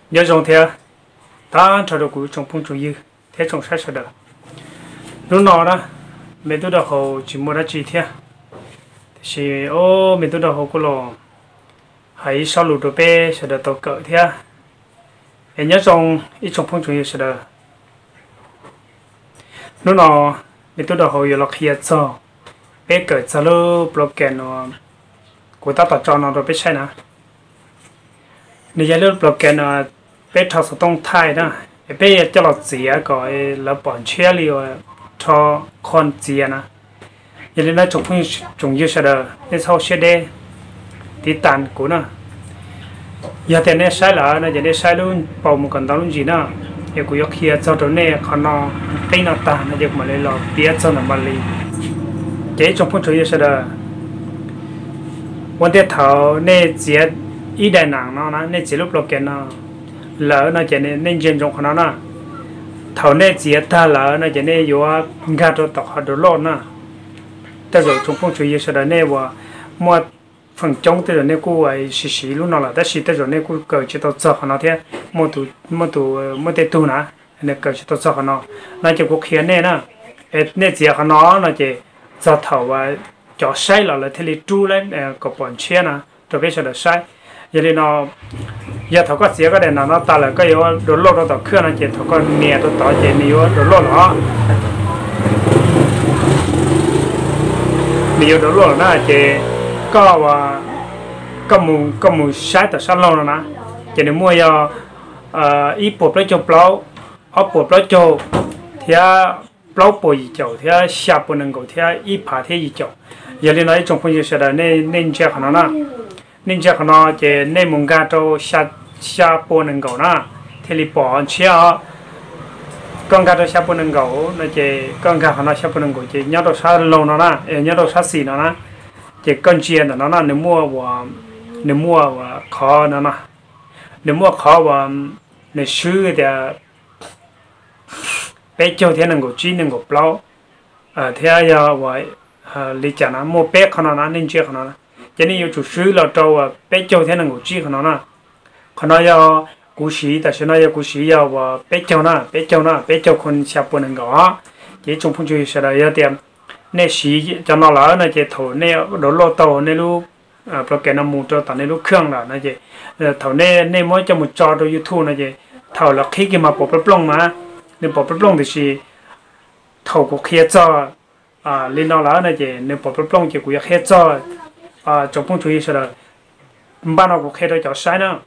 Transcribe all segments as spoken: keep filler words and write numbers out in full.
nhớ trong thế ta cho được của trong phong chủ yêu thế trong sai sai đó lúc nào đó mình tôi đã học chỉ mua ra chỉ thế thì ô mình tôi đã học cái lò hãy sau lụt đồ bé sẽ được tàu cỡ thế em nhớ trong ít trong phong chủ yêu sẽ được lúc nào mình tôi đã học giờ là khi cho bé cỡ cho nó blockchain nó của ta tạo cho nó đồ bé sai nè nếu như lúc blockchain nó bé thao số tông thay đó bé cho nó chỉ gọi là bọn chia liều cho con chỉ na giờ nên nó chụp hình chụp yêu sẽ được nên sau sẽ đây thì tàn của nó giờ thì nên sai là nó giờ nên sai luôn bảo một con tao luôn gì nữa giờ cũng có khi cho chỗ này còn nó cái nó tàn nó giờ mà lấy lò biết cho nó mà lấy cái chụp hình chụp yêu sẽ được vấn đề thảo nên chỉ ý đại nặng nó nó nên chỉ lúc lúc cái nó lỡ nó chỉ nên nên dân trong của nó nè thầu nên chỉ ta lỡ nó chỉ nên yếu gạt đồ tọt hạt đồ lót nèแต่rồi trong phong thủy sẽ là nênว่าmua phần trongแต่rồi nên cô ấy xí xí lúc nào làแต่xíแต่rồi nên cô cởi chỉ tao cho họ nó thế mua tụ mua tụ mua tệ tụ nè nên cởi chỉ tao cho họ nó nó chỉ có khiến nên nè nên chỉ họ nó nó chỉ cho thầu và cho sai là là thế li tru lên có bọn chia nè rồi bây giờ là sai giờ nên nó giờ thầu có chia cái này nó ta là cái yếu đồ lót đồ tao khơi nó chỉ thầu có nhẹ đồ tao chỉ nhiều đồ lót nó nhiều đồ lót nó chỉ có và có một có một sai từ sáng lâu rồi nè chỉ nên mua giờ ít bột lấy cho plau ở bột lấy cho thì plau bột gì chậu thì xả bột nâng cầu thì ít phá thì gì chậu giờ nên nói trong phong sẽ là nên nên chơi khả năng nè nên chơi khả năng chỉ nên muốn gạt cho xả xả bột nâng cầu nè thì li bỏ chia con gạt cho xả bột nâng cầu nó chỉ con gạt khả năng xả bột nâng cầu chỉ nhớ đồ xả lâu nó nè nhớ đồ xả xì nó nè chỉ con chiên nó nó nếu mua và nếu mua và khó nó nè nếu mua khó và nếuซื้อthì bé châu thế năng cầu chi năng cầu plau à thế giờ vậy lý giải nó mua bé khả năng nên chơi khả năng cho nên yêu chủซื้อlà trâu bé châu thế năng cầu chi khả năng nè khả năng giờ cú sĩ tại sao nói cú sĩ giờ và bé châu nè bé châu nè bé châu con xả bột năng cầu á chỉ trong phong chơi sẽ là giờ tiền nên sĩ cho nó là nó chỉ thầu nên đổ lô tàu nên lúc à pro cái nó mua cho tao nên lúc khương là nó chỉ thầu nên nên mỗi cho một trò đồ YouTube nó chỉ thầu là khi cái mà bộ bắp lông mà nên bộ bắp lông thì chỉ thầu của kia cho à lên đó là nó chỉ nên bộ bắp lông chỉ của kia cho à trong phong thủy sẽ là ban đầu của kia đó cho sai nữa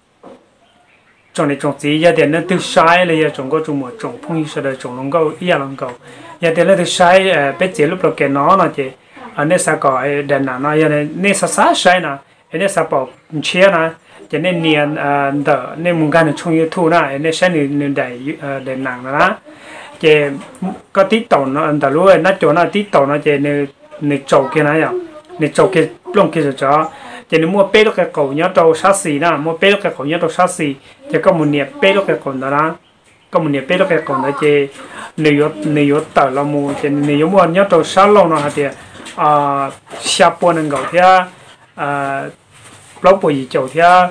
trong này trong gì giờ tiền nó từ sai là giờ trong có trong một trong phong sẽ là trong lông câu ý là lông câu giờ tiền nó từ sai bé chỉ lúc đó cái nó nó chỉ anh ấy sẽ có đèn nào nó giờ này nên sẽ sai sai nè anh ấy sẽ bảo chia nè cho nên niên đỡ nên muốn gan trong YouTube nè anh ấy sẽ nên để để nặng đó chỉ có tí tàu nó đỡ luôn nó chỗ nó tí tàu nó chỉ nên nên trâu kia này à nên trâu kia lông kia cho chỉ nên mua bé lúc cái cổ nhớ trâu sát xì nè mua bé lúc cái cổ nhớ trâu sát xì chỉ có một niệm bé lúc cái cổ đó có một niệm bé lúc cái cổ đó chỉ nếu nếu tờ là mua chỉ nếu mua nhớ trâu sát lâu nó thì à xả bột năng cầu thì à plau bột gì chậu thì à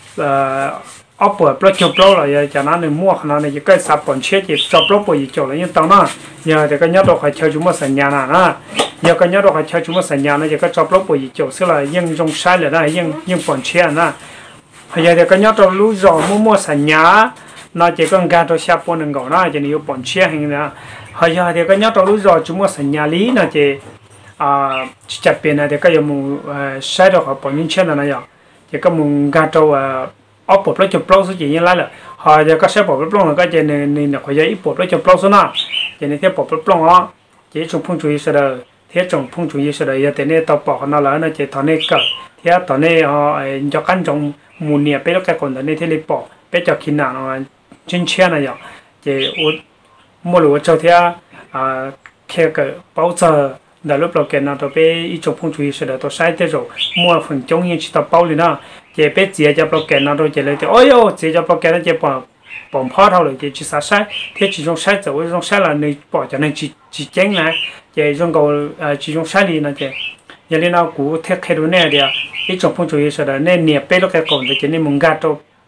ốp bột plau chậu plau là cho nó nên mua khả năng này cái xả bột chết thì cho plau bột gì chậu là những tao nó giờ thì cái nhớ đồ phải chơi chúng mà sành nhà nè giờ cái nhớ đồ phải chơi chúng mà sành nhà này cái cho plau bột gì chậu sẽ là những trong sai là đây những những bột chết nè giờ thì cái nhớ đồ lú giò mua mua sành nhà nó chỉ cần gạt cho xả bột năng cầu nó chỉ nhiều bột chết hình nè giờ thì cái nhớ đồ lú giò chúng mà sành nhà lý nó chỉ à chặt bên này thì cái dùng sai được họ bỏ những chuyện là này thì cái mùng gà trâu ốp bột lấy chụp lâu số chỉ như lại là họ giờ có sai bột lâu là cái chuyện này nên là phải dây bột lấy chụp lâu số nào thì này theo bột lâu đó chỉ trong phong thủy sẽ là theo trong phong thủy sẽ là giờ thì này tàu bỏ nó là nó chỉ thằng này cỡ theo thằng này họ cho căn trong mùn nhẹ bé cái còn thằng này theo lấy bỏ bé cho khi nào nó trên xe này vậy thì mua lúa cho theo à theo cái bao giờ đã lúc đầu cái nào tôi bé ít chụp phong thủy sẽ là tôi sai thế rồi mua phần trong những chiếc tàu bao liền đó chỉ bé chỉ cho bao cái nào tôi chỉ lấy thì ôi ô chỉ cho bao cái nó chỉ bỏ bỏ phá thôi rồi chỉ chỉ sai sai thế chỉ trong sai rồi trong sai là người bỏ cho nên chỉ chỉ chén này chỉ trong cầu chỉ trong sai đi là chỉ giờ nên nào cũ thế khai đồ này thì ít chụp phong thủy sẽ là nên nhẹ bé lúc cái còn thì chỉ nên muốn gạt tôi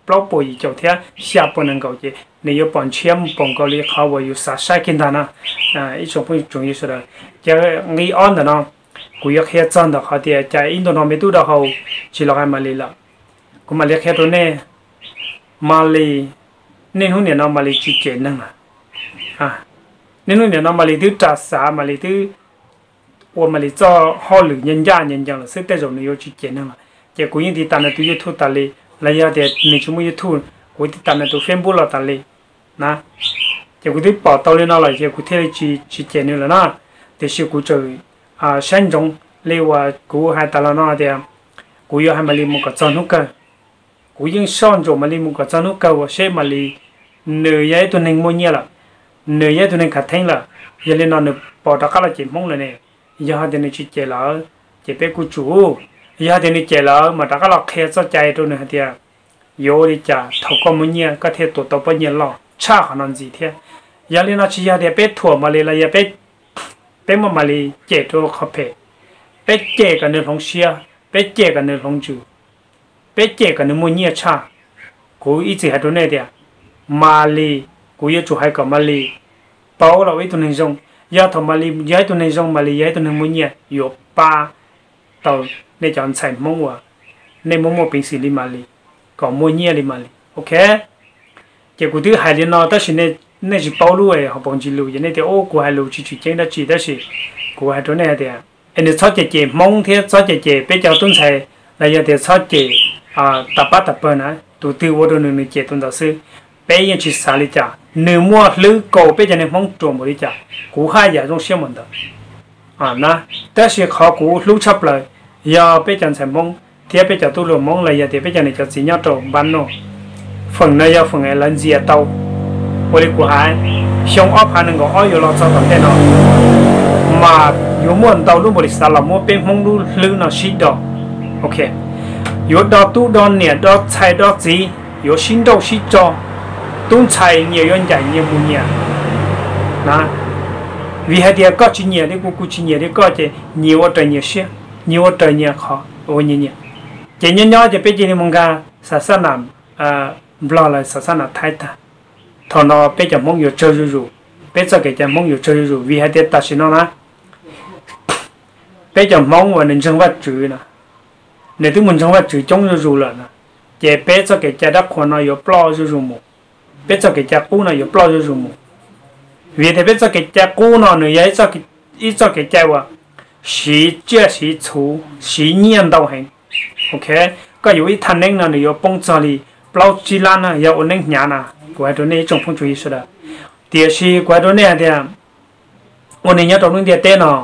ปล้อปุ๋ยเจ้าเทียเสียปนังเก่าเจในยปอนเชียมปองเกาหลีเขาว่าอยู่สาใช้กินทานะอ่าอีช่วงพุ่งจงยี่สุดเลยจะงี้อ่อนแต่เนาะกูอยากเฮ็ดจันดอกเขาเดียใจอินโดนีเซียไม่ตู้ดอกเขาชิลล์มาเลยละกูมาเรียกแค่ตัวเน่มาเลยนี่หุ่นเนี่ยน้องมาเลยจีเจนนั่งอ่ะอ่ะนี่หุ่นเนี่ยน้องมาเลยที่จัดสามาเลยที่ว่ามาเลยจ่อห่อหรือยันยายันยังละซึ่งแต่เราเนี่ยจีเจนนั่งละเจ้ากูยังติดตามในตัวยูทูบตาเลยระยะเดียวในชั่วโมงยูทูบกูติดตามในตัวเฟซบุ๊กเราตาเลยนะเจ้ากูที่ปอดตัวเลยน่าเลยเจ้ากูเทเลจีจีเจนนี่ละนะแต่สิ่งกูเจออ่าเส้นจงเรียกว่ากูให้ตลอดน่าเดียวกูอยากให้มาเลยมุกจันทุกข์กูยังสอนจงมาเลยมุกจันทุกข์ว่าเชื่อมาเลยเหนื่อยตัวหนึ่งมันเนี่ยละเหนื่อยตัวหนึ่งขัดแทงละยันเลยนอนปอดตะการละเจ็บมงเลยเนี่ยยาเดินจีเจแล้วเจ็บไปกูจูยาเดินเจแล้วมาตะการละเคสใจตัวหนึ่งเดียวโยดิจ่าเขาก็มันเนี่ยก็เทตัวตัวเป็นเนี่ยหล่อชาขนาดจีเทียยันเลยนอนชียาเดียเป็ดถั่วมาเลยละยาเป็ดเป็นมาเลยเจตัวเขาเพเป็ดเจกันเนื้อของเชียเป็ดเจกันเนื้อของจูเป็ดเจกันเนื้อมันเนี่ยชากูอีจีให้ตัวเนี่ยเดียมาเลยกูอยากจูให้กับมาเลยเป้าเราไว้ตัวหนึ่งจงยาทำมาเลยย้ายตัวหนึ่งจงมาเลยย้ายตัวหนึ่งมันเนี่ยอยู่ป้าต่อในจานใส่มงวะในมงวะเป็นสิ่งลิมาเลยก็มันเนี่ยลิมาเลยโอเคเจ้ากูที่หายเรียนนอแต่สิเนี่ยเนี่ยสิเป้ารู้เองเขาบอกจีรู้ยันเนี่ยเดี๋ยวโอ้กูให้รู้จีจีเจงได้จีได้สิกูให้ตัวเนี่ยเดียอันนี้ชอบเจเจมงเทียชอบเจเจเป็นเจ้าต้นใส่แล้วยันเดี๋ยวชอบเจอ่าตับปัตตับเปิลนะตัวที่วัวตัวหนึ่งเจต้นต่อซื้อเป็นยังชิสาลิจ่าเนื้อมัวหรือโกเป็นยังในมงจมบริจ่ากูให้ยาตรงเชื่อมันเด้ออ่านะแต่สิเขากูรู้ชับเลยยาเป็นจันใส่มงเทียเป็นเจ้าตัวหลวงมงเลยยาเทียเป็นจันในเจ้าสิญญาโตบ้านโนฝั่งนั้นยาฝั่งไอ้ลันเซียเตาบริกูหายช่องอ้อพันหนึ่งก็อ้อยอยู่รอสักตอนเดียวมาอยู่ม้วนเตาลูกบริษัทเราม้วนเป็นมงลูลือน่ะชิดดอกโอเคอยู่ดอกตู้ดอนเนี่ยดอกไข่ดอกจีอยู่ชินดอกชิจอตุ้งไข่เนี่ยย้อนใหญ่เนี่ยมุเนี่ยนะวิหารเดียก็ชิเนี่ยเด็กกูกูชิเนี่ยเด็กก็จะเนี่ยว่าตัวเนี่ยเสียเนี่ยว่าตัวเนี่ยเขาโอ้เนี่ยเนี่ยเจเนี่ยเนี่ยจะเป็นเจนี่มึงกาศาสนาอ่าบลอเลยศาสนาไทยตาทอนอเป็นจะมงอยู่เจออยู่เป็นจะเกิดจะมงอยู่เจออยู่วิหารเดียตัดสินเอานะเป็นจะมองว่าหนึ่งจังหวัดจืดนะในที่มันจังหวัดจืดจงอยู่เลยนะเจเป็นจะเกิดจะดักคนอยู่ปลออยู่หมู่เป็นจะเกิดจะกู้นะอยู่ปลออยู่หมู่วิธีเป็นจะเกิดจะกู้นะเนี่ยยังจะอีจะเกิดจะว่าสีเจ้าสีชูสีเงียนดาวเห็นโอเคก็อยู่ที่ทันเองนะเนี่ยอยู่ปงจารีปลอจีลานะอยู่อันนี้หยานะกว่าตัวนี้จงพุ่งจุยสุดละเดี๋ยวสิกว่าตัวนี้เดี๋ยววันนี้เนี่ยตรงนี้เดี๋ยวเต้นเนาะ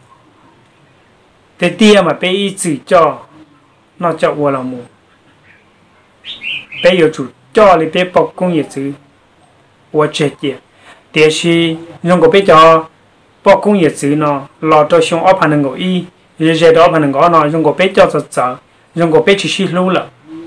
แต่เดี๋ยวมาไปอีจีจ่อนอกจากวัวเราหมูไปอยู่จุดจ่อเลยไปปกคงยี่จีวัวเจ็ดเดียวเดี๋ยวสิยังก็ไปจ่อปกคงยี่จีเนาะรอตัวช่วงอ้อพันหนึ่งก็อีเรื่องเจ็ดอ้อพันหนึ่งก็เนาะยังก็ไปจ่อจะจ่อยังก็ไปชิชิรู้ละ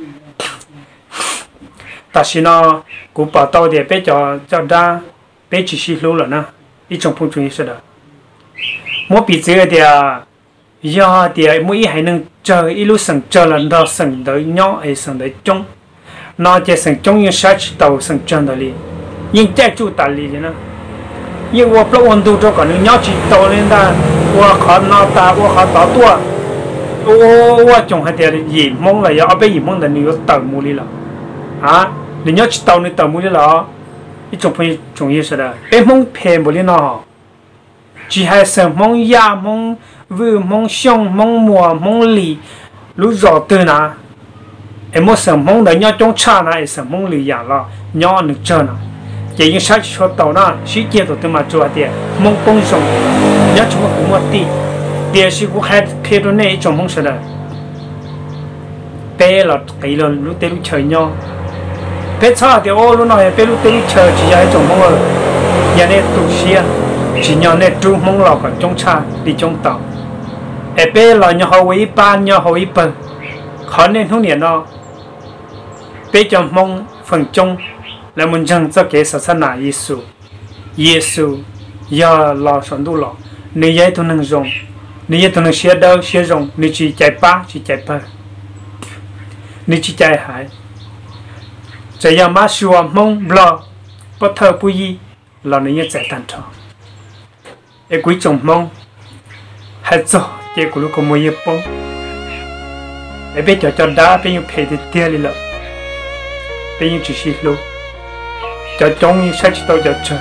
แต่สิเนาะกูปอตัวเดียวไปจ่อจ่อด้าไปชิชิรู้ละนะอีจงพุ่งจุยสุดละมัวปีเจอเดียยาเดียมัวอีให้หนึ่งเจออีลูสังเจอแล้วเราสังเดียย่อไอสังเดียจงนอกจากสังจงยังใช้ตัวสังจันทร์เลยยิ่งแจ้จูตาลีเลยนะยิ่งว่าพระวันดูตัวก่อนนึงย่อจีตัวเลยนะว่าขอนอตาว่าขอต่อตัวโอ้ว่าจงให้เดียหยิบมงเลยเอาไปหยิบมงแต่นี่ก็ต่อมูลีละฮะนี่ย่อจีตัวนี่ต่อมูลีละอีจงพูดจงยี่สุดเลยเป็นมงเพลบุลีนะจีให้สังมงยามงวิมงช่องมงมัวมงลีรู้รอตัวนะไอ้มงสังมงเดี๋ยวย่อจงชานะไอ้สังมงลีอย่างละย่อหนึ่งเจอนะเจียงใช้ชดตัวนะชี้เกี่ยวตัวมาจัวเดียมงปงส่งย่อชงกูมัดตีเดี๋ยวสิกูแค่แค่ตัวนี้จงมงสุดเลยเป้หลอดกี่หลอดรู้เตลุเฉยย่อเป้ชาเดี๋ยวโอ้รู้หน่อยเป้รู้เตลุเฉยจีให้จงมงเลยอย่างนี้ตุเชียจีย่อเนี่ยจูมงหลอกกับจงชาดีจงต่อไอ้เป้หลอดย่อหัวอีปานย่อหัวอีเปิลขอเน้นทุกเนี่ยเนาะเป้จงมงฝั่งจงแล้วมันจังจะเกิดศาสนาเยซูเยซูอย่ารอสันดูหรอกนี่ยัยตัวหนึ่งจงนี่ยัยตัวหนึ่งเสียดาวเสียจงนี่จีใจป้าจีใจเปิลนี่จีใจหาย chỉ là má xua mông blo bắt thơ bùi là nó như chạy tan trò em quý chồng mông hết rồi chỉ của lúc có mua yêu bông em biết cho cho đá bây giờ phải thì tiền đi lợ bây giờ chỉ xí luôn cho trong như sách tao cho chờ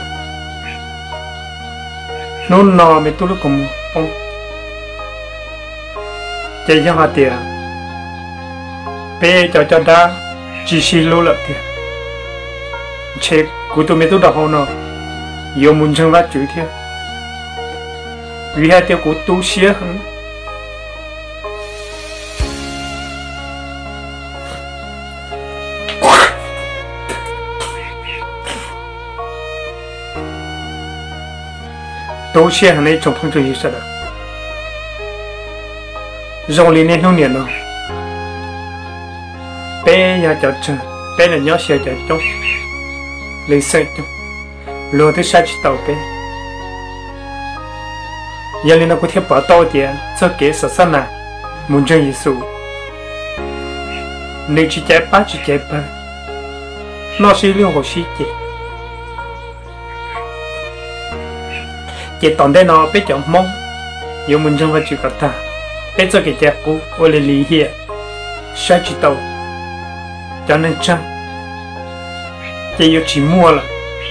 nôn nọ mấy tôi lúc có mua bông chỉ cho họ tiền bây giờ cho đá chỉ xí luôn lợ tiền chế của tôi mấy tôi đọc hồ nó yêu muốn chân vắt chữ thiệt vì hai tiêu của tu sĩ hơn tu sĩ hơn này trong phong thủy gì sao đó dòng liên nên không niệm đâu bé nhà chợ chân bé là nhỏ xe chợ trong lấy xe trong lúa tới sát tàu bé giờ nên nó có thể bỏ tàu tiền cho kế sở sản nào muốn chơi Giêsu nếu chỉ chạy ba chỉ chạy ba nó sẽ liên hồ sĩ chạy chạy tòn đây nó biết chọn mong yêu muốn chơi và chịu cả ta biết cho cái chạy cũ ở lại lý hiện sát tàu cho nên chăng chạy yêu chỉ mua là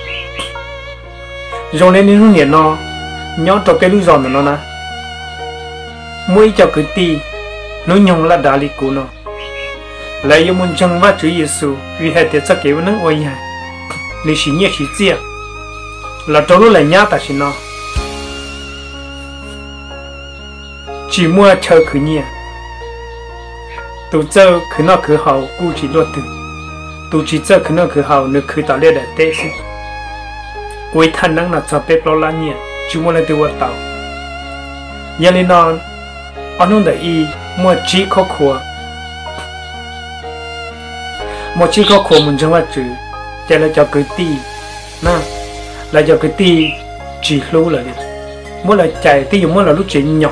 rồi nên những người nó nhớ cho cái lúa giòn nó nè mỗi cho cái tì nó nhung là đá lì cũ nó lại yêu muốn chân vắt chữ Giêsu vì hai tiết sắc kéo nâng ôi nhà lịch sử nhẹ sử chia là cho nó lại nhát ta xin nó chỉ mua chờ cứ nhẹ tụ chơi cứ nó cứ hậu cú chỉ luật từ tụ chỉ chơi cứ nó cứ hậu nó cứ tạo lên để tết xin quay thân năng là cho bếp lo lắng nhẹ chú mua lại từ vật tàu nhà lên non anh không để ý mua chỉ khó khổ một chỉ khó khổ mình chẳng phải chữ chỉ là cho cái tì na là cho cái tì chỉ lú là đi mua là chạy tì dùng mua là lúc chỉ nhỏ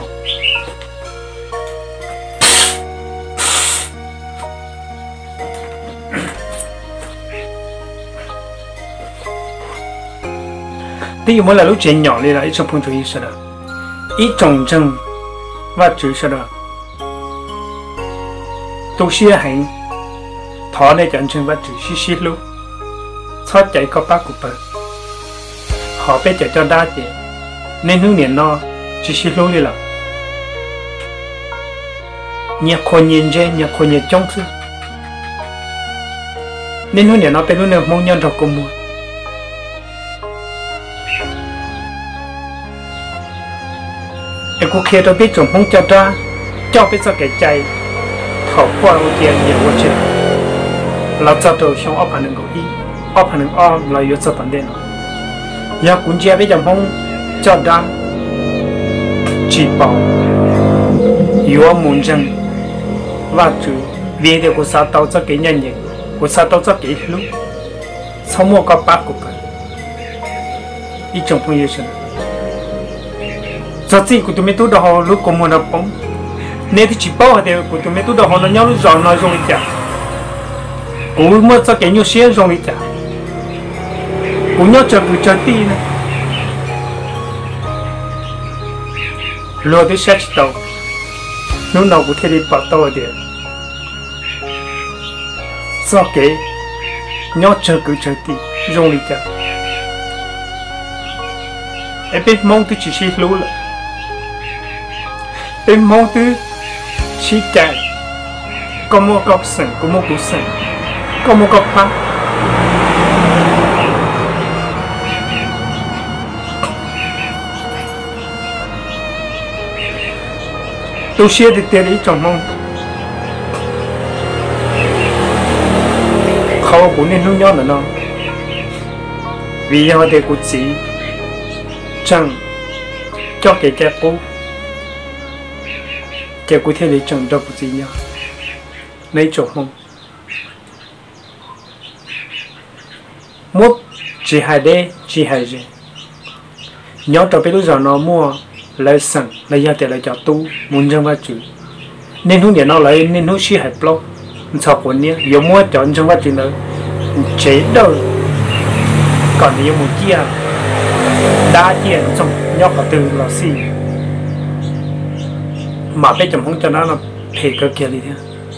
tì dùng mua là lúc chỉ nhỏ đi là ít trong phong thủy sao đó ít trồng trồng và chữ sao đó tu sĩ hành thọ này chọn chân và chữ xí xí luôn thoát chạy có bác của bờ họ biết chạy cho đa chị nên hướng niệm nó chỉ xí luôn đi là nhà khôn nhìn trên nhà khôn nhìn trong xứ nên hướng niệm nó bên lúc nào mong nhân đọc cùng mua em cũng kia tôi biết chồng không cho ra cho biết sao cái chạy thọ qua một tiền nhiều quá chứ là cho tôi xong ốp hành ngồi đi ốp hành ốp là yếu cho vấn đề nó nhà cũng chia biết chồng không cho ra chỉ bảo yếu muốn rằng và chữ về để của sao tao cho cái nhân nhỉ của sao tao cho cái lúc sau mua có bát của bạn ít chồng không yêu sinh giờ gì của tụi mình tôi đào lúc có muốn học bóng nên thì chỉ bao hạt đều của tụi mình tôi đào nó nhau lúc giỏi nói rồi chả cũng mới cho cái nhiều xe rồi chả cũng nhau chờ cứ chờ tí nữa lúa tới sát tàu lúc nào cũng thấy đi bắt tàu ở đây do cái nhau chờ cứ chờ tí rồi chả em biết mong tôi chỉ xí lúa là em mong tôi chỉ chạy có một góc sừng có một cú sừng có một góc phá tôi sẽ được tiền ý trong mong không cũng nên hướng nhau nữa nó vì do để của chị chẳng cho cái kẻ cũ kẻ cũ thế để chẳng đâu có gì nhau lấy chỗ mong mua chỉ hai đê chỉ hai gì nhau cho biết lúc giờ nó mua lấy sẵn lấy ra để lấy cho tu muốn trong vai chữ nên hướng điện nó lấy nên hướng xí hai blog sao còn nhé giờ mua chọn trong vai chữ nữa chế đâu còn nếu một chia đa chia trong nhóc họ từ là gì mà bây giờ không cho nó là thể cơ kia đi thế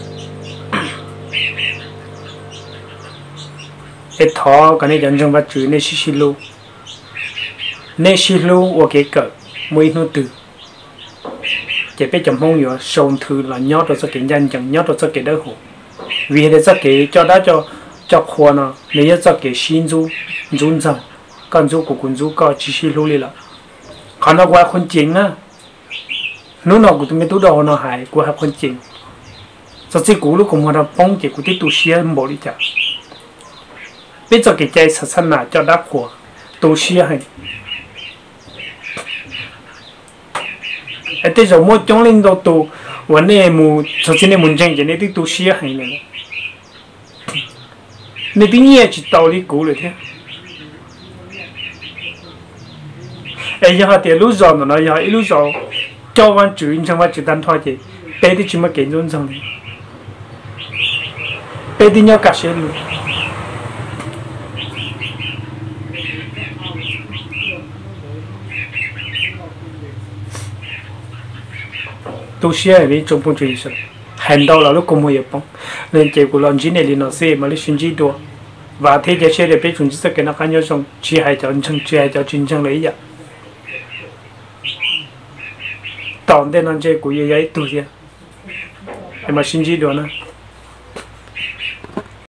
cái thọ cái này dân trong vật chữ này xí xí lu này xí lu ở cái cỡ mấy nó từ chỉ bây giờ không nhiều sồn thứ là nhót rồi cái nhân chẳng nhót rồi cái đỡ hổ vì thế cho cái cho đã cho cho khoa nó nếu cho cái xin du run rằng con du của con du có chỉ xí lu đi là còn nó qua con chính á nó nào của tụi mình tú đồ nó hại của học con chính cho chỉ cũ lúc cùng họ đã phong chỉ của tí tu sĩ bỏ đi chả bây giờ cái trái sạch sạch là cho đáp của tu sĩ hay ở đây rồi mỗi trong linh đồ tu vấn đề mù cho nên muốn tranh cái này tí tu sĩ hay này nên tí nhẹ chỉ tàu đi cũ rồi thế ấy giờ thì lúc rồi nó nói giờ lúc rồi cho văn chủ trong văn chủ单thôi thì bé thì chỉ mà kiến luôn xong bé thì nhau cả xe luôn tu sĩ vì trong phong trì rồi hành đầu là lúc cùng một bóng nên chỉ của lần chín này thì nó sẽ mà lấy suy nghĩ đua và thế giới sẽ để biết chúng ta cái nó khác nhau trong chỉ hai cháu chân chỉ hai cháu chân chân lấy vậy tỏng đến nó chơi của ye ye tu gì mà suy nghĩ đua nữa